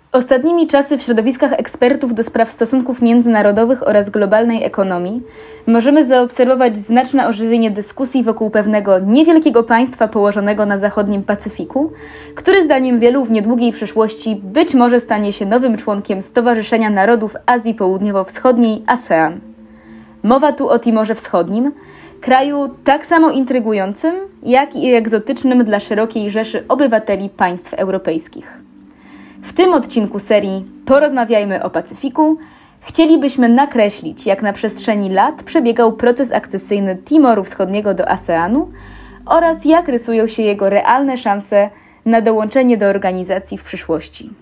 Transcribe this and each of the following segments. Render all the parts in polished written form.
Ostatnimi czasy w środowiskach ekspertów do spraw stosunków międzynarodowych oraz globalnej ekonomii możemy zaobserwować znaczne ożywienie dyskusji wokół pewnego niewielkiego państwa położonego na zachodnim Pacyfiku, który zdaniem wielu w niedługiej przyszłości być może stanie się nowym członkiem Stowarzyszenia Narodów Azji Południowo-Wschodniej ASEAN. Mowa tu o Timorze Wschodnim, kraju tak samo intrygującym, jak i egzotycznym dla szerokiej rzeszy obywateli państw europejskich. W tym odcinku serii Porozmawiajmy o Pacyfiku chcielibyśmy nakreślić, jak na przestrzeni lat przebiegał proces akcesyjny Timoru Wschodniego do ASEANu oraz jak rysują się jego realne szanse na dołączenie do organizacji w przyszłości.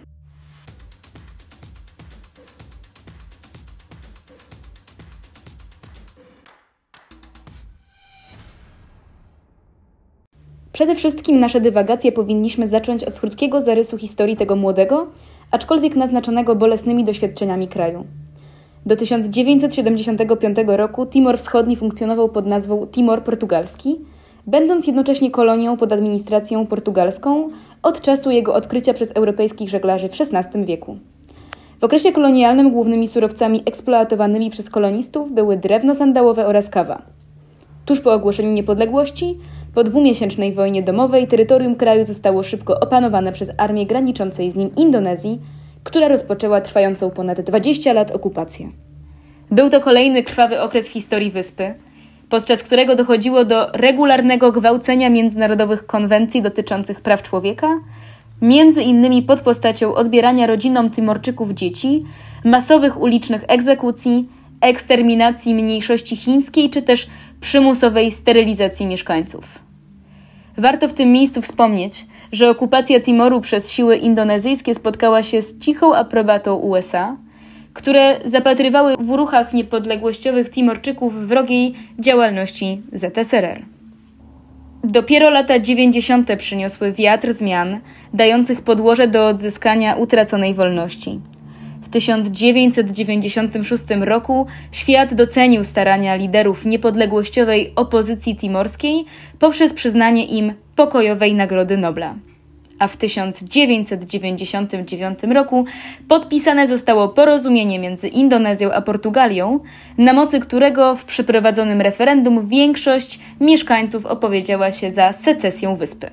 Przede wszystkim nasze dywagacje powinniśmy zacząć od krótkiego zarysu historii tego młodego, aczkolwiek naznaczonego bolesnymi doświadczeniami kraju. Do 1975 roku Timor Wschodni funkcjonował pod nazwą Timor Portugalski, będąc jednocześnie kolonią pod administracją portugalską od czasu jego odkrycia przez europejskich żeglarzy w XVI wieku. W okresie kolonialnym głównymi surowcami eksploatowanymi przez kolonistów były drewno sandałowe oraz kawa. Tuż po ogłoszeniu niepodległości, po 2-miesięcznej wojnie domowej, terytorium kraju zostało szybko opanowane przez armię graniczącej z nim Indonezji, która rozpoczęła trwającą ponad 20 lat okupację. Był to kolejny krwawy okres w historii wyspy, podczas którego dochodziło do regularnego gwałcenia międzynarodowych konwencji dotyczących praw człowieka, między innymi pod postacią odbierania rodzinom Timorczyków dzieci, masowych ulicznych egzekucji, eksterminacji mniejszości chińskiej czy też przymusowej sterylizacji mieszkańców. Warto w tym miejscu wspomnieć, że okupacja Timoru przez siły indonezyjskie spotkała się z cichą aprobatą USA, które zapatrywały w ruchach niepodległościowych Timorczyków wrogiej działalności ZSRR. Dopiero lata 90. przyniosły wiatr zmian, dających podłoże do odzyskania utraconej wolności. W 1996 roku świat docenił starania liderów niepodległościowej opozycji timorskiej poprzez przyznanie im pokojowej Nagrody Nobla. A w 1999 roku podpisane zostało porozumienie między Indonezją a Portugalią, na mocy którego w przeprowadzonym referendum większość mieszkańców opowiedziała się za secesją wyspy.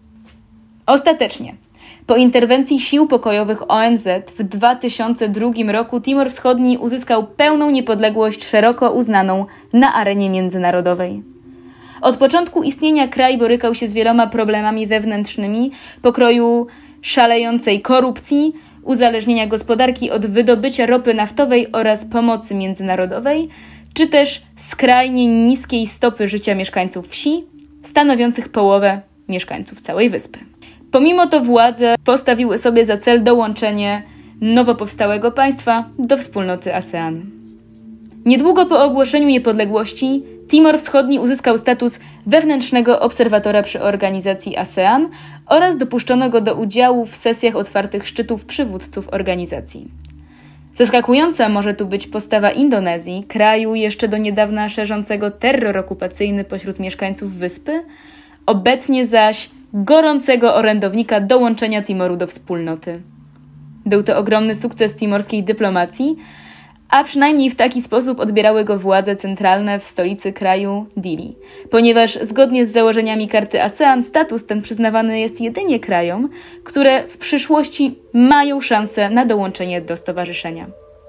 Ostatecznie, po interwencji sił pokojowych ONZ w 2002 roku Timor Wschodni uzyskał pełną niepodległość szeroko uznaną na arenie międzynarodowej. Od początku istnienia kraj borykał się z wieloma problemami wewnętrznymi pokroju szalejącej korupcji, uzależnienia gospodarki od wydobycia ropy naftowej oraz pomocy międzynarodowej, czy też skrajnie niskiej stopy życia mieszkańców wsi, stanowiących połowę mieszkańców całej wyspy. Pomimo to władze postawiły sobie za cel dołączenie nowo powstałego państwa do wspólnoty ASEAN. Niedługo po ogłoszeniu niepodległości Timor Wschodni uzyskał status wewnętrznego obserwatora przy organizacji ASEAN oraz dopuszczono go do udziału w sesjach otwartych szczytów przywódców organizacji. Zaskakująca może tu być postawa Indonezji, kraju jeszcze do niedawna szerzącego terror okupacyjny pośród mieszkańców wyspy, obecnie zaś gorącego orędownika dołączenia Timoru do wspólnoty. Był to ogromny sukces timorskiej dyplomacji, a przynajmniej w taki sposób odbierały go władze centralne w stolicy kraju Dili, ponieważ zgodnie z założeniami karty ASEAN status ten przyznawany jest jedynie krajom, które w przyszłości mają szansę na dołączenie do stowarzyszenia.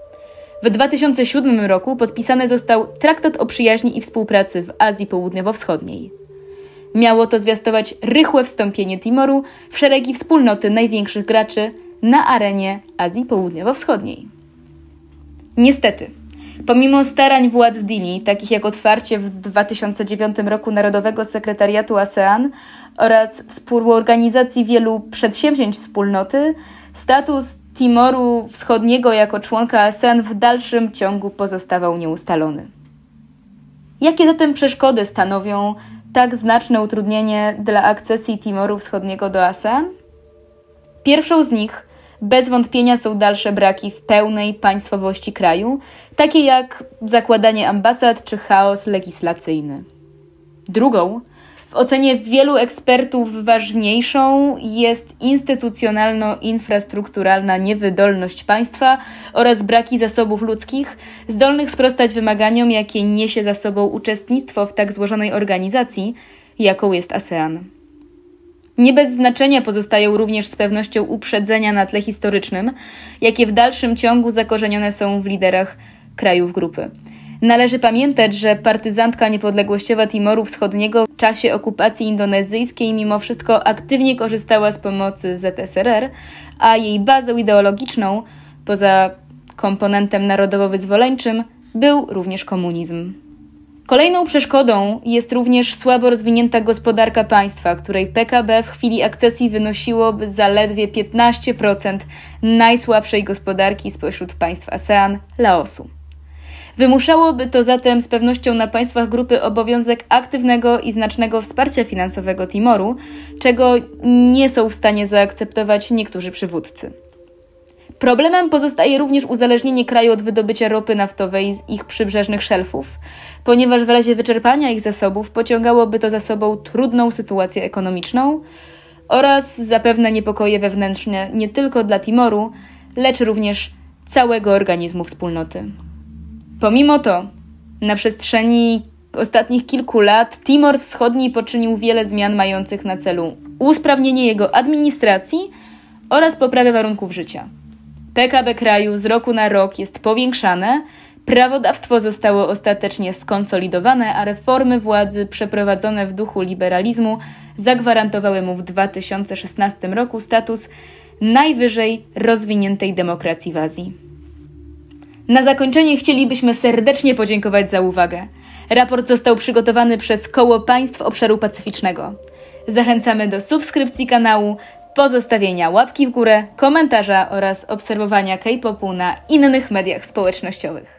W 2007 roku podpisany został Traktat o przyjaźni i współpracy w Azji Południowo-Wschodniej. Miało to zwiastować rychłe wstąpienie Timoru w szeregi wspólnoty największych graczy na arenie Azji Południowo-Wschodniej. Niestety, pomimo starań władz w Dili, takich jak otwarcie w 2009 roku Narodowego Sekretariatu ASEAN oraz współorganizacji wielu przedsięwzięć wspólnoty, status Timoru Wschodniego jako członka ASEAN w dalszym ciągu pozostawał nieustalony. Jakie zatem przeszkody stanowią tak znaczne utrudnienie dla akcesji Timoru Wschodniego do ASEAN? Pierwszą z nich bez wątpienia są dalsze braki w pełnej państwowości kraju, takie jak zakładanie ambasad czy chaos legislacyjny. Drugą W ocenie wielu ekspertów ważniejszą jest instytucjonalno-infrastrukturalna niewydolność państwa oraz braki zasobów ludzkich zdolnych sprostać wymaganiom, jakie niesie za sobą uczestnictwo w tak złożonej organizacji, jaką jest ASEAN. Nie bez znaczenia pozostają również z pewnością uprzedzenia na tle historycznym, jakie w dalszym ciągu zakorzenione są w liderach krajów grupy. Należy pamiętać, że partyzantka niepodległościowa Timoru Wschodniego w czasie okupacji indonezyjskiej mimo wszystko aktywnie korzystała z pomocy ZSRR, a jej bazą ideologiczną, poza komponentem narodowo-wyzwoleńczym, był również komunizm. Kolejną przeszkodą jest również słabo rozwinięta gospodarka państwa, której PKB w chwili akcesji wynosiłoby zaledwie 15% najsłabszej gospodarki spośród państw ASEAN, Laosu. Wymuszałoby to zatem z pewnością na państwach grupy obowiązek aktywnego i znacznego wsparcia finansowego Timoru, czego nie są w stanie zaakceptować niektórzy przywódcy. Problemem pozostaje również uzależnienie kraju od wydobycia ropy naftowej z ich przybrzeżnych szelfów, ponieważ w razie wyczerpania ich zasobów pociągałoby to za sobą trudną sytuację ekonomiczną oraz zapewne niepokoje wewnętrzne nie tylko dla Timoru, lecz również całego organizmu wspólnoty. Pomimo to, na przestrzeni ostatnich kilku lat Timor Wschodni poczynił wiele zmian mających na celu usprawnienie jego administracji oraz poprawę warunków życia. PKB kraju z roku na rok jest powiększane, prawodawstwo zostało ostatecznie skonsolidowane, a reformy władzy przeprowadzone w duchu liberalizmu zagwarantowały mu w 2016 roku status najwyżej rozwiniętej demokracji w Azji. Na zakończenie chcielibyśmy serdecznie podziękować za uwagę. Raport został przygotowany przez Koło Państw Obszaru Pacyficznego. Zachęcamy do subskrypcji kanału, pozostawienia łapki w górę, komentarza oraz obserwowania K-popu na innych mediach społecznościowych.